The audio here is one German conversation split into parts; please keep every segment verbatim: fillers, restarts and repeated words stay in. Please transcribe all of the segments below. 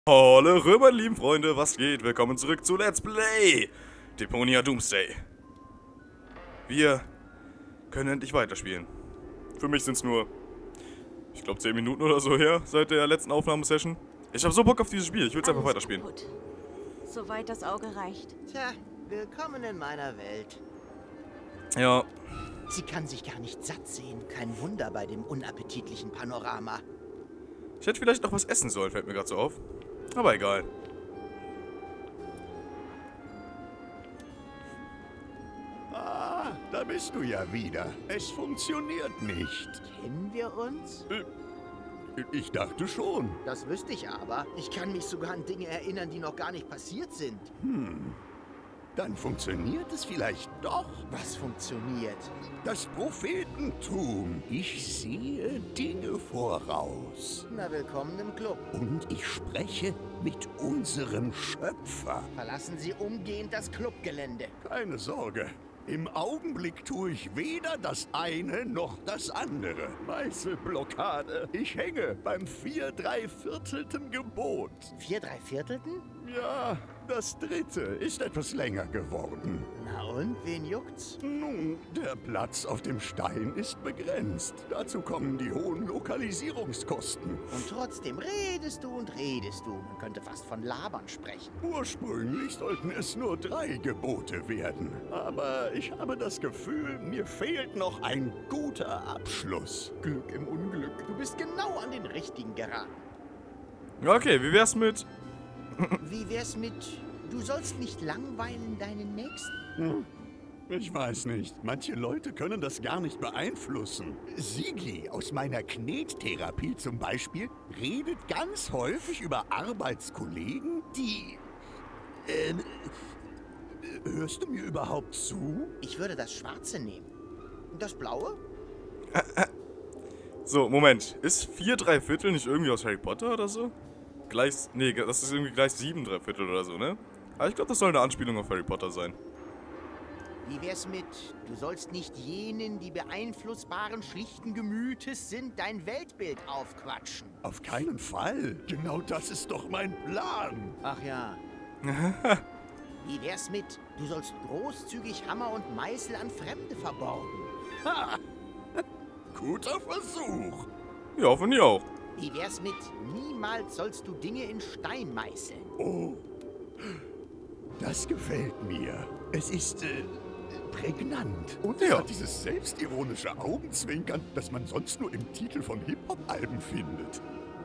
Hallo meine lieben Freunde, was geht? Willkommen zurück zu Let's Play Deponia Doomsday. Wir können endlich weiterspielen. Für mich sind es nur, ich glaube, zehn Minuten oder so her, seit der letzten Aufnahmesession. Ich habe so Bock auf dieses Spiel, ich will es einfach weiterspielen. Gut. Soweit das Auge reicht. Tja, willkommen in meiner Welt. Ja. Sie kann sich gar nicht satt sehen. Kein Wunder bei dem unappetitlichen Panorama. Ich hätte vielleicht noch was essen sollen, fällt mir gerade so auf. Aber egal. Ah, da bist du ja wieder. Es funktioniert nicht. Kennen wir uns? Äh, ich dachte schon. Das wüsste ich aber. Ich kann mich sogar an Dinge erinnern, die noch gar nicht passiert sind. Hm. Dann funktioniert es vielleicht doch. Was funktioniert? Das Prophetentum. Ich sehe Dinge voraus. Na, willkommen im Club. Und ich spreche mit unserem Schöpfer. Verlassen Sie umgehend das Clubgelände. Keine Sorge. Im Augenblick tue ich weder das eine noch das andere. Meißelblockade. Ich hänge beim vier Dreiviertelten Gebot. Vier Dreiviertelten? Ja, das dritte ist etwas länger geworden. Na und, wen juckt's? Nun, der Platz auf dem Stein ist begrenzt. Dazu kommen die hohen Lokalisierungskosten. Und trotzdem redest du und redest du. Man könnte fast von Labern sprechen. Ursprünglich sollten es nur drei Gebote werden. Aber ich habe das Gefühl, mir fehlt noch ein guter Abschluss. Glück im Unglück. Du bist genau an den richtigen geraten. Okay, wie wär's mit... Wie wär's mit, du sollst nicht langweilen deinen Nächsten? Hm. Ich weiß nicht. Manche Leute können das gar nicht beeinflussen. Sigi aus meiner Knettherapie zum Beispiel redet ganz häufig über Arbeitskollegen, die... Äh, hörst du mir überhaupt zu? Ich würde das Schwarze nehmen. Und das Blaue? So, Moment. Ist vier Dreiviertel nicht irgendwie aus Harry Potter oder so? Gleich, nee, das ist irgendwie gleich sieben Dreiviertel oder so, ne? Aber ich glaube, das soll eine Anspielung auf Harry Potter sein. Wie wär's mit, du sollst nicht jenen, die beeinflussbaren, schlichten Gemütes sind, dein Weltbild aufquatschen? Auf keinen Fall. Genau das ist doch mein Plan. Ach ja. Wie wär's mit, du sollst großzügig Hammer und Meißel an Fremde verborgen? Ha! Guter Versuch. Ja, finde ich auch. Wie wär's mit, niemals sollst du Dinge in Stein meißeln? Oh, das gefällt mir. Es ist äh, prägnant. Und ja. Hat dieses selbstironische Augenzwinkern, das man sonst nur im Titel von Hip-Hop-Alben findet.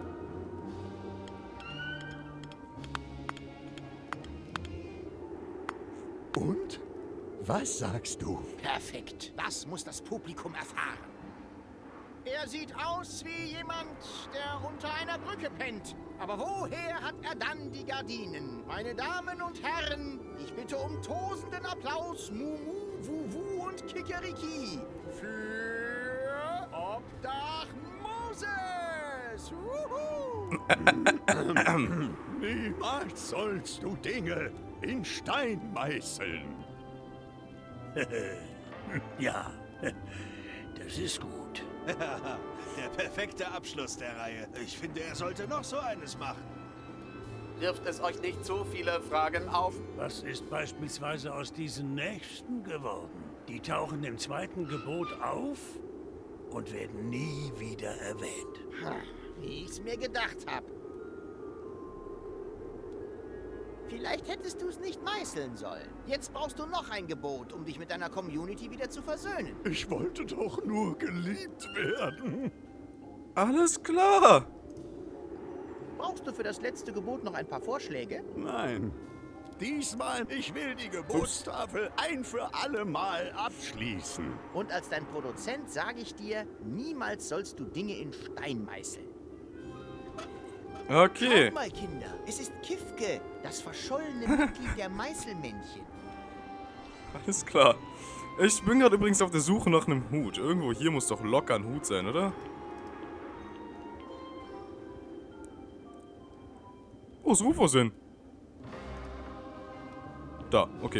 Und? Was sagst du? Perfekt. Das muss das Publikum erfahren. Er sieht aus wie jemand, der unter einer Brücke pennt. Aber woher hat er dann die Gardinen? Meine Damen und Herren, ich bitte um tosenden Applaus, Mumu, Wuwu und Kikeriki für Obdach Moses. Niemals sollst du Dinge in Stein meißeln. Ja, das ist gut. Der perfekte Abschluss der Reihe. Ich finde, er sollte noch so eines machen. Wirft es euch nicht zu viele Fragen auf? Was ist beispielsweise aus diesen Nächsten geworden? Die tauchen im zweiten Gebot auf und werden nie wieder erwähnt. Wie ich's mir gedacht habe. Vielleicht hättest du es nicht meißeln sollen. Jetzt brauchst du noch ein Gebot, um dich mit deiner Community wieder zu versöhnen. Ich wollte doch nur geliebt werden. Alles klar. Brauchst du für das letzte Gebot noch ein paar Vorschläge? Nein. Diesmal, ich will die Gebotstafel ein für alle Mal abschließen. Und als dein Produzent sage ich dir, niemals sollst du Dinge in Stein meißeln. Okay. Schaut mal, Kinder, es ist Kifke, das verschollene Mitglied der Meißelmännchen. Alles klar. Ich bin gerade übrigens auf der Suche nach einem Hut. Irgendwo hier muss doch locker ein Hut sein, oder? Wo ist Rufus hin? Da, okay.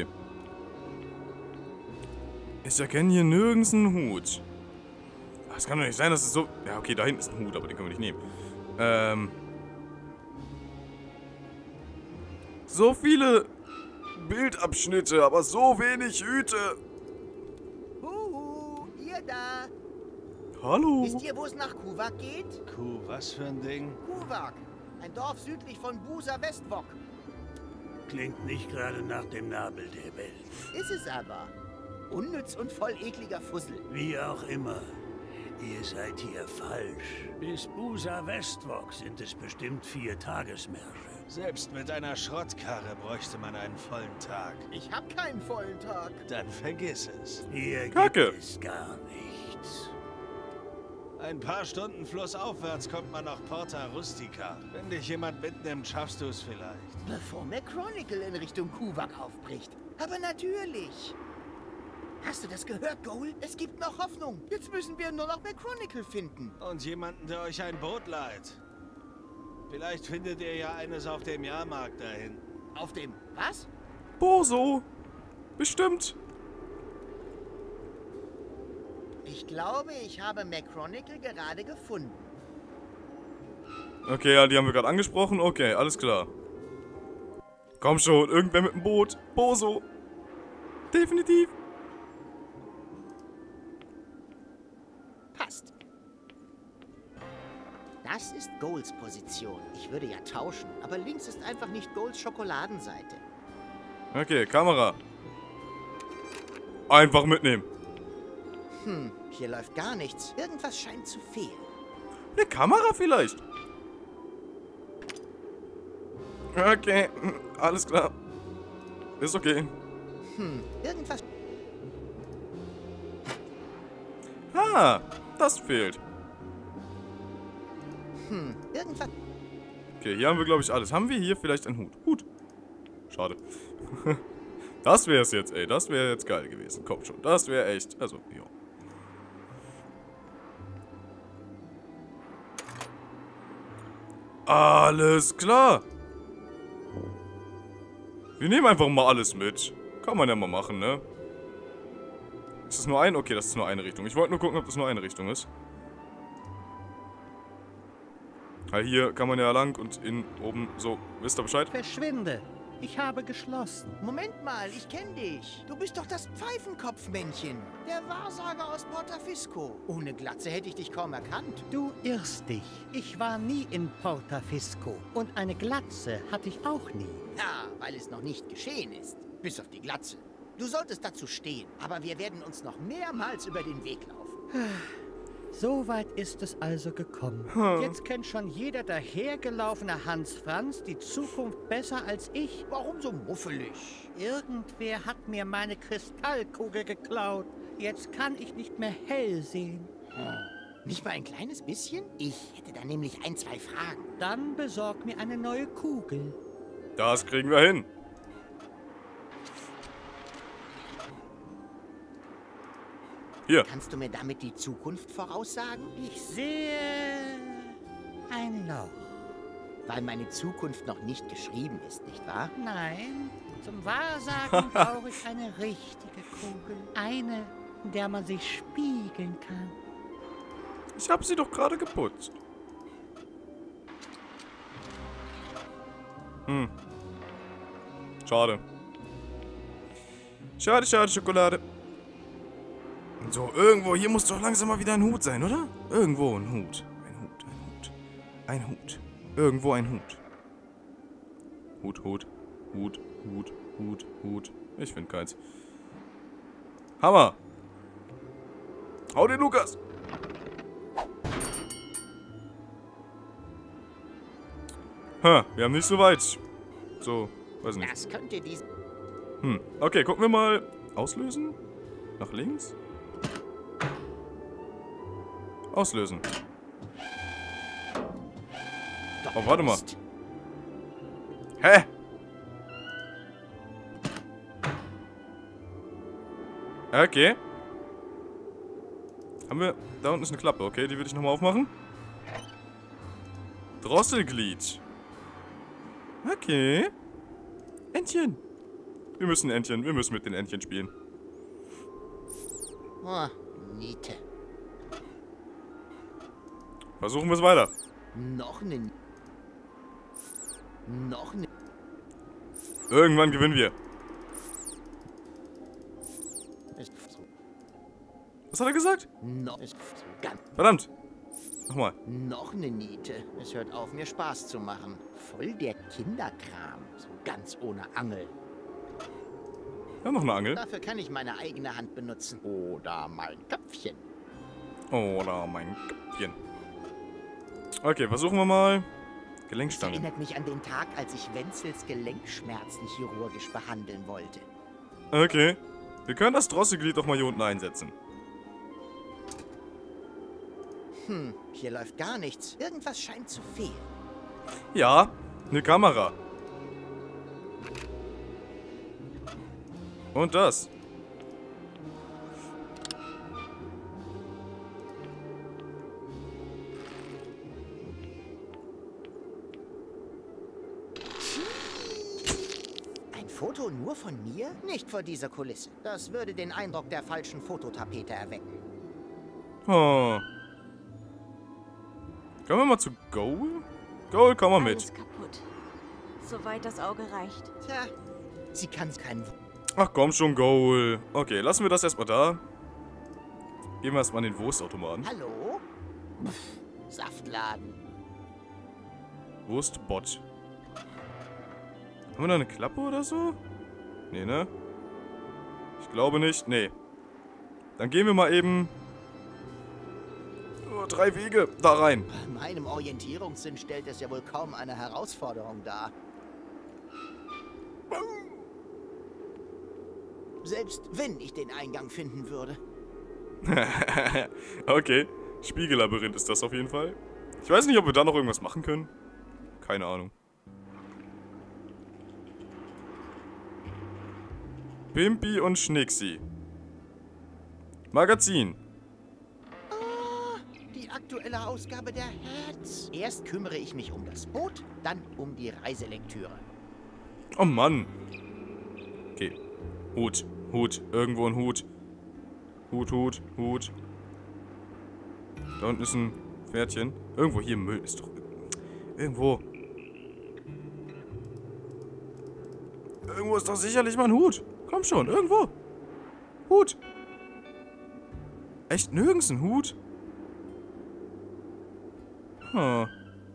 Ich erkenne hier nirgends einen Hut. Es kann doch nicht sein, dass es so... Ja, okay, da hinten ist ein Hut, aber den können wir nicht nehmen. Ähm... So viele Bildabschnitte, aber so wenig Hüte. Huhu, ihr da. Hallo. Wisst ihr, wo es nach Kuwak geht? Kuh, was für ein Ding? Kuwak, ein Dorf südlich von Busa Westwok. Klingt nicht gerade nach dem Nabel der Welt. Ist es aber. Unnütz und voll ekliger Fussel. Wie auch immer. Ihr seid hier falsch. Bis Busa Westwok sind es bestimmt vier Tagesmärsche. Selbst mit einer Schrottkarre bräuchte man einen vollen Tag. Ich hab keinen vollen Tag. Dann vergiss es. Hier Kacke. gibt es gar nichts. Ein paar Stunden flussaufwärts kommt man nach Porta Rustica. Wenn dich jemand mitnimmt, schaffst du es vielleicht. Bevor McChronicle in Richtung Kuwak aufbricht. Aber natürlich. Hast du das gehört, Goal? Es gibt noch Hoffnung. Jetzt müssen wir nur noch McChronicle finden. Und jemanden, der euch ein Boot leiht. Vielleicht findet ihr ja eines auf dem Jahrmarkt da hinten. Auf dem... Was? Boso. Bestimmt. Ich glaube, ich habe McChronicle gerade gefunden. Okay, ja, die haben wir gerade angesprochen. Okay, alles klar. Komm schon, irgendwer mit dem Boot. Boso. Definitiv. Passt. Das ist Goals Position. Ich würde ja tauschen, aber links ist einfach nicht Goals Schokoladenseite. Okay, Kamera. Einfach mitnehmen. Hm, hier läuft gar nichts. Irgendwas scheint zu fehlen. Eine Kamera vielleicht. Okay, alles klar. Ist okay. Hm, irgendwas... Ah, das fehlt. Hm, irgendwas... Okay, hier haben wir, glaube ich, alles. Haben wir hier vielleicht einen Hut? Hut. Schade. Das wäre es jetzt, ey. Das wäre jetzt geil gewesen. Kommt schon. Das wäre echt... Also, ja. Alles klar. Wir nehmen einfach mal alles mit. Kann man ja mal machen, ne? Ist das nur ein? Okay, das ist nur eine Richtung. Ich wollte nur gucken, ob das nur eine Richtung ist. Weil hier kann man ja lang und in oben so. Wisst ihr Bescheid? Verschwinde. Ich habe geschlossen. Moment mal, ich kenne dich. Du bist doch das Pfeifenkopfmännchen. Der Wahrsager aus Porta Fisco. Ohne Glatze hätte ich dich kaum erkannt. Du irrst dich. Ich war nie in Porta Fisco. Und eine Glatze hatte ich auch nie. Ja, weil es noch nicht geschehen ist. Bis auf die Glatze. Du solltest dazu stehen. Aber wir werden uns noch mehrmals über den Weg laufen. So weit ist es also gekommen. Jetzt kennt schon jeder dahergelaufene Hans Franz die Zukunft besser als ich. Warum so muffelig? Irgendwer hat mir meine Kristallkugel geklaut. Jetzt kann ich nicht mehr hell sehen. Hm. Nicht mal ein kleines bisschen? Ich hätte da nämlich ein, zwei Fragen. Dann besorg mir eine neue Kugel. Das kriegen wir hin. Hier. Kannst du mir damit die Zukunft voraussagen? Ich sehe ein Loch. Weil meine Zukunft noch nicht geschrieben ist, nicht wahr? Nein, zum Wahrsagen brauche ich eine richtige Kugel. Eine, in der man sich spiegeln kann. Ich habe sie doch gerade geputzt. Hm. Schade. Schade, schade, Schokolade. So, irgendwo, hier muss doch langsam mal wieder ein Hut sein, oder? Irgendwo ein Hut. Ein Hut, ein Hut. Ein Hut. Irgendwo ein Hut. Hut, Hut. Hut, Hut, Hut, Hut. Ich finde keins. Hammer. Hau den Lukas. Ha, wir haben nicht so weit. So, weiß nicht. Das könnte dies... Hm, okay, gucken wir mal. Auslösen? Nach links? Auslösen. Oh, warte mal. Hä? Okay. Haben wir... Da unten ist eine Klappe, okay? Die würde ich nochmal aufmachen. Drosselglied. Okay. Entchen. Wir müssen Entchen. Wir müssen mit den Entchen spielen. Oh, Niete. Versuchen wir es weiter. Noch ne... Noch ne... Irgendwann gewinnen wir. Was hat er gesagt? Noch ist ganz Verdammt. Nochmal. noch eine Niete. Es hört auf, mir Spaß zu machen. Voll der Kinderkram. So ganz ohne Angel. Wir haben noch eine Angel. Dafür kann ich meine eigene Hand benutzen. Oder mein Köpfchen. Oder mein Köpfchen. Okay, versuchen wir mal. Das Gelenkstange. erinnert mich an den Tag, als ich Wenzels Gelenkschmerzen chirurgisch behandeln wollte. Okay. Wir können das Drosselglied doch mal hier unten einsetzen. Hm, hier läuft gar nichts. Irgendwas scheint zu fehlen. Ja, eine Kamera. Und das. Ein Foto nur von mir? Nicht vor dieser Kulisse. Das würde den Eindruck der falschen Fototapete erwecken. Oh. Können wir mal zu Goal? Goal, komm mal mit. Alles kaputt. Soweit das Auge reicht. Tja, sie kann keinen... Ach komm schon, Goal. Okay, lassen wir das erstmal da. Gehen wir erstmal an den Wurstautomaten. Hallo? Pff, Saftladen. Wurstbot. Haben wir da eine Klappe oder so? Nee, ne? Ich glaube nicht. Nee. Dann gehen wir mal eben... Oh, drei Wege da rein. Bei meinem Orientierungssinn stellt es ja wohl kaum eine Herausforderung dar. Selbst wenn ich den Eingang finden würde. Okay. Spiegellabyrinth ist das auf jeden Fall. Ich weiß nicht, ob wir da noch irgendwas machen können. Keine Ahnung. Pimpi und Schnicksi. Magazin. Ah, die aktuelle Ausgabe der Herz. Erst kümmere ich mich um das Boot, dann um die Reiselektüre. Oh Mann. Okay. Hut. Hut. Irgendwo ein Hut. Hut, Hut, Hut. Da unten ist ein Pferdchen. Irgendwo hier Müll ist doch... Irgendwo. Irgendwo ist doch sicherlich mal ein Hut. Komm schon, irgendwo. Hut. Echt nirgends ein Hut? Huh.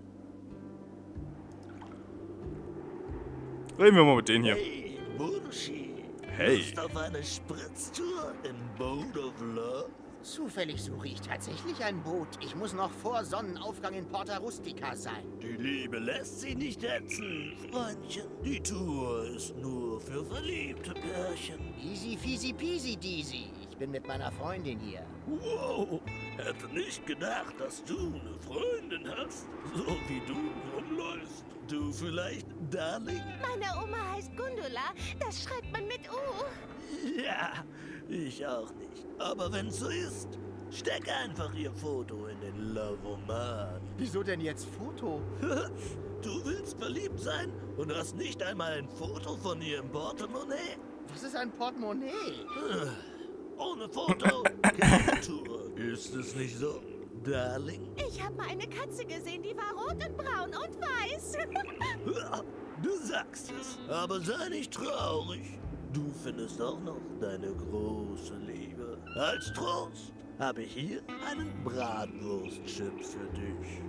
Reden wir mal mit denen hier. Hey, Burschi. Hey. Lust auf eine Spritztour im Boat of Love? Zufällig suche ich tatsächlich ein Boot. Ich muss noch vor Sonnenaufgang in Porta Rustica sein. Die Liebe lässt sich nicht hetzen, Freundchen. Die Tour ist nur für verliebte Pärchen. Easy, feasy, peasy, deasy. Ich bin mit meiner Freundin hier. Wow, hätte nicht gedacht, dass du eine Freundin hast. So wie du rumläufst. Du vielleicht, Darling? Meine Oma heißt Gundula. Das schreibt man mit U. Ja, ich auch nicht. Aber wenn's so ist, steck einfach ihr Foto in den Lavomat. Wieso denn jetzt Foto? Du willst verliebt sein und hast nicht einmal ein Foto von ihr im Portemonnaie? Was ist ein Portemonnaie? Ohne Foto, keine Tour. Ist es nicht so, Darling? Ich habe mal eine Katze gesehen, die war rot und braun und weiß. Du sagst es, aber sei nicht traurig. Du findest auch noch deine große Liebe. Als Trost habe ich hier einen Bratwurstchip für dich.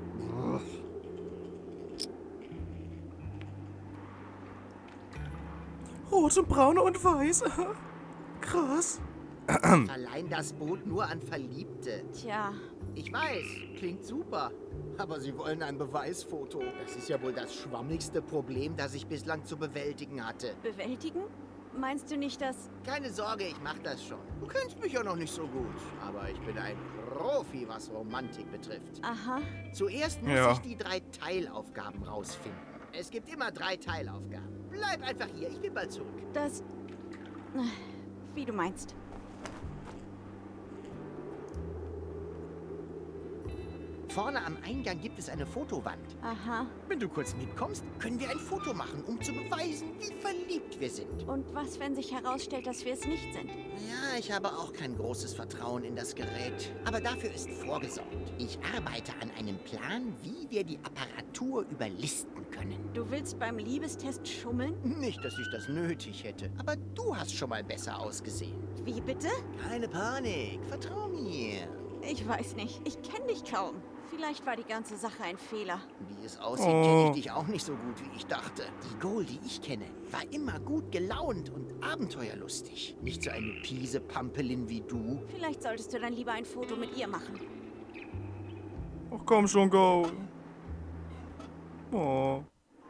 Rot und braun und weiß. Krass. Verleihen das Boot nur an Verliebte. Tja, Ich weiß, klingt super. Aber Sie wollen ein Beweisfoto. Das ist ja wohl das schwammigste Problem, das ich bislang zu bewältigen hatte. bewältigen? Meinst du nicht, dass... Keine Sorge, ich mach das schon. Du kennst mich ja noch nicht so gut. Aber ich bin ein Profi, was Romantik betrifft. Aha. Zuerst muss Ja. ich die drei Teilaufgaben rausfinden. Es gibt immer drei Teilaufgaben. Bleib einfach hier, ich bin bald zurück. Das... Wie du meinst. Vorne am Eingang gibt es eine Fotowand. Aha. Wenn du kurz mitkommst, können wir ein Foto machen, um zu beweisen, wie verliebt wir sind. Und was, wenn sich herausstellt, dass wir es nicht sind? Ja, ich habe auch kein großes Vertrauen in das Gerät. Aber dafür ist vorgesorgt. Ich arbeite an einem Plan, wie wir die Apparatur überlisten können. Du willst beim Liebestest schummeln? Nicht, dass ich das nötig hätte. Aber du hast schon mal besser ausgesehen. Wie bitte? Keine Panik, vertrau mir. Ich weiß nicht. Ich kenne dich kaum. Vielleicht war die ganze Sache ein Fehler. Wie es aussieht, Oh. kenne ich dich auch nicht so gut, wie ich dachte. Die Goal, die ich kenne, war immer gut gelaunt und abenteuerlustig. Nicht so eine Piese-Pampelin wie du. Vielleicht solltest du dann lieber ein Foto mit ihr machen. Ach komm schon, Go. Oh.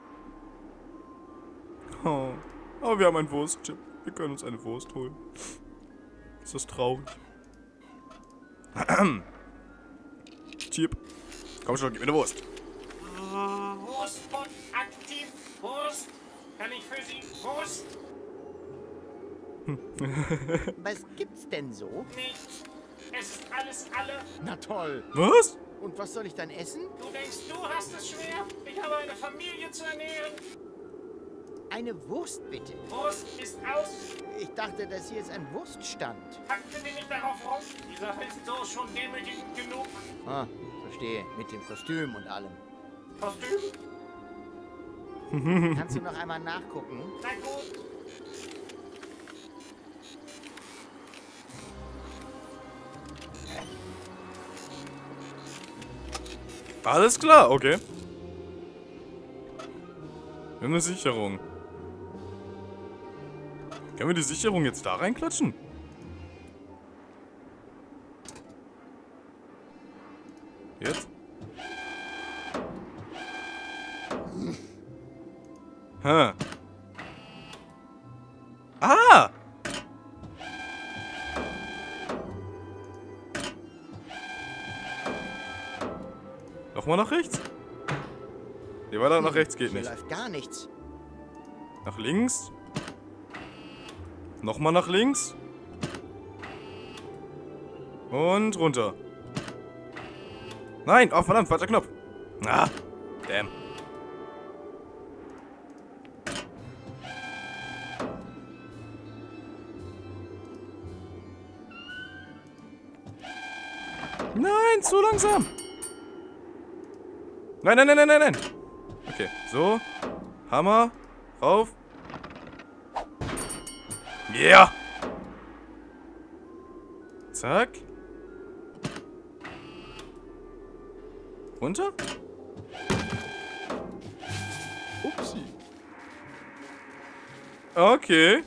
Oh. Aber wir haben einen Wurstchip. Wir können uns eine Wurst holen. Ist das traurig? Chip. Komm schon, gib mir eine Wurst. Wurstbot aktiv. Wurst. Kann ich für Sie Wurst? Was gibt's denn so? Nichts. Es ist alles alle. Na toll. Was? Und was soll ich dann essen? Du denkst, du hast es schwer? Ich habe eine Familie zu ernähren. Eine Wurst, bitte. Wurst ist aus. Ich dachte, das hier ist ein Wurststand. Packen Sie nicht darauf rum. Die Sache ist so schon demütigend genug. Ah, verstehe. Mit dem Kostüm und allem. Kostüm? Kannst du noch einmal nachgucken? Na gut. Alles klar, okay. Wir haben eine Sicherung. Können wir die Sicherung jetzt da reinklatschen? Jetzt? Hä? Ah! Nochmal nach rechts? Nee, weiter nach rechts geht Hier nicht. läuft gar nichts. Nach links. Nochmal nach links. Und runter. Nein, oh verdammt, falscher Knopf. Ah, damn. Nein, zu langsam. Nein, nein, nein, nein, nein, nein. Okay, so. Hammer. Rauf. Ja. Yeah. Zack. Runter. Upsi. Okay.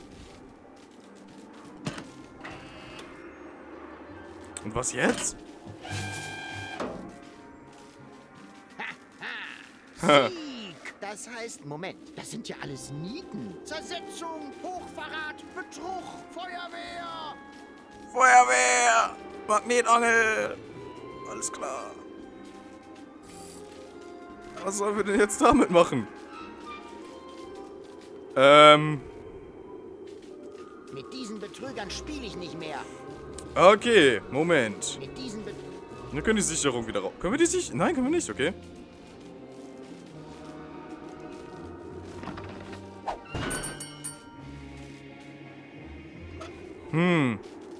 Und was jetzt? Sieg! Das heißt, Moment, das sind ja alles Nieten. Zersetzung, Hochverrat, Betrug, Feuerwehr. Feuerwehr! Magnetangel! Alles klar. Was sollen wir denn jetzt damit machen? Ähm. Mit diesen Betrügern spiele ich nicht mehr. Okay, Moment. Mit diesen Be Wir können die Sicherung wieder raus. Können wir die Sicherung? Nein, können wir nicht, okay. Hm.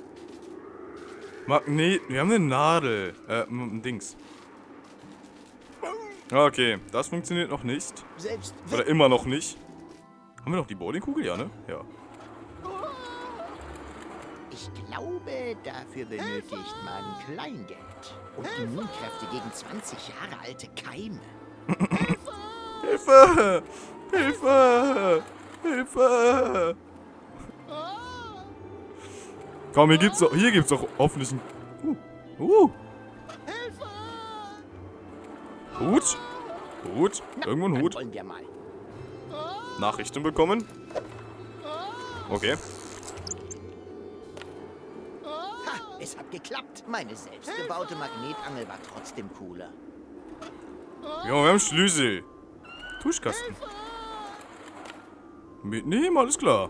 Magnet. Wir haben eine Nadel. Äh, ein Dings. Okay, das funktioniert noch nicht. Selbst Oder immer noch nicht. Haben wir noch die Bowlingkugel? Ja, ne? Ja. Ich glaube, dafür benötigt man Kleingeld. Und Immunkräfte gegen zwanzig Jahre alte Keime. Hilfe! Hilfe! Hilfe! Komm, hier gibt's doch, hier gibt's doch hoffentlich ein... Uh. Uh. Hut? Hut? Irgendwo ein Dann Hut? wollen wir mal. Nachrichten bekommen? Okay. Ha, es hat geklappt. Meine selbstgebaute Magnetangel war trotzdem cooler. Ja, wir haben Schlüssel. Tuschkasten. Mitnehmen, alles klar.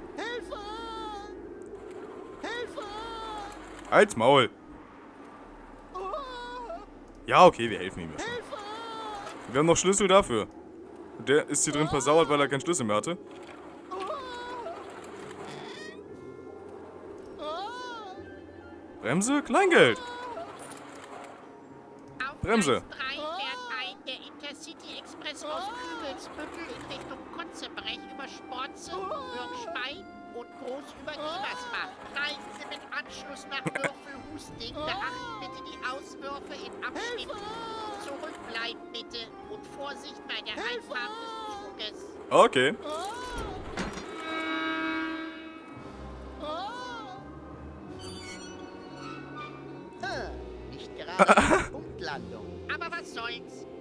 Halt's Maul. Ja, okay, wir helfen ihm ja schon. Wir haben noch Schlüssel dafür. Der ist hier drin versauert, weil er keinen Schlüssel mehr hatte. Bremse? Kleingeld. Bremse. Auf Gleis drei fährt ein der Intercity Express aus Kübelsbüttel in Richtung Kotzebrech über Sporze, Bürgschwein und Groß über Ebersbach. Reisen Sie mit Anschluss nach Würfelhusting. Beachten bitte die Auswürfe in Abschnitt. Zurückbleiben bitte und Vorsicht bei der Einfahrt des Zuges. Okay. Nicht gerade eine Punktlandung. Aber was soll's?